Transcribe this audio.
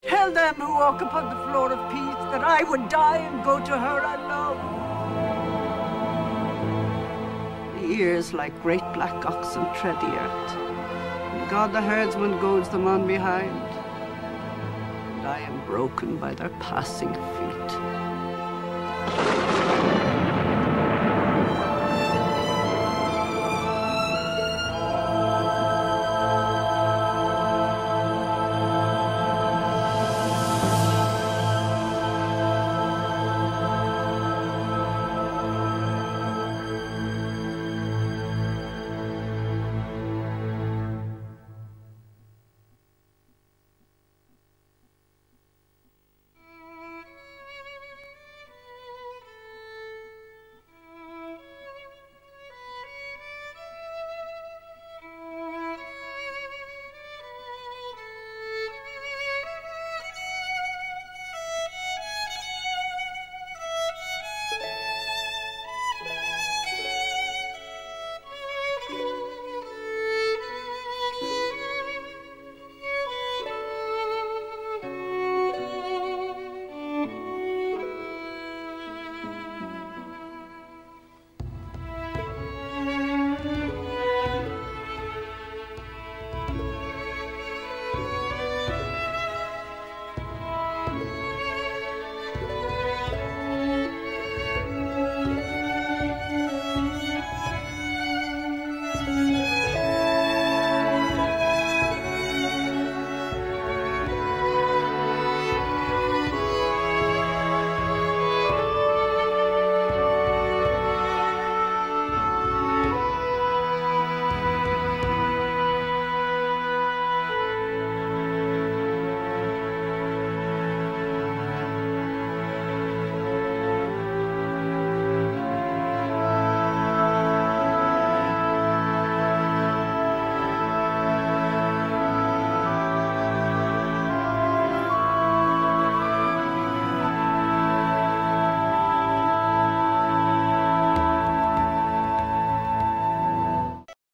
Tell them who walk upon the floor of peace that I would die and go to her I love. The ears like great black oxen tread the earth, and God the herdsman goads them on behind, and I am broken by their passing feet.